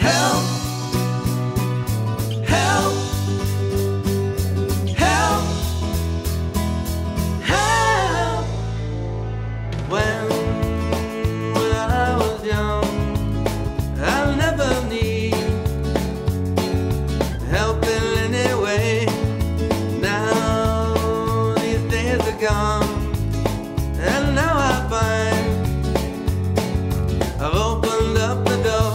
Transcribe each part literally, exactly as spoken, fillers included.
Help, help, help, help. When, when I was young, I'll never need help in any way. Now these days are gone, and now I find I've opened up the door.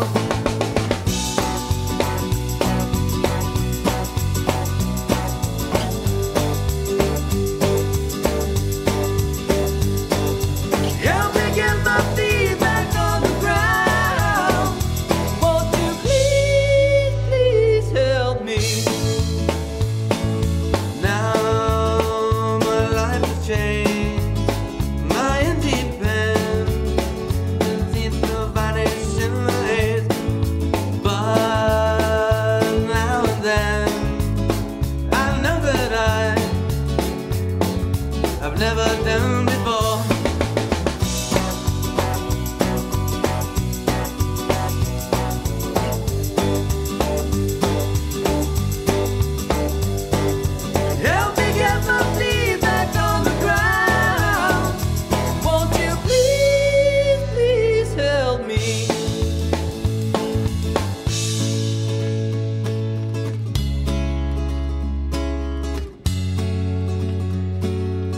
Help me get my feet back on the ground. Won't you please, please help me? Now my life has changed. My independence seems to vanish in the haze. But now and then I know that I have never done before. Help me get my feet back on the ground. Won't you please, please help me?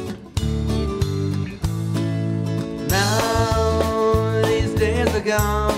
Now these days are gone.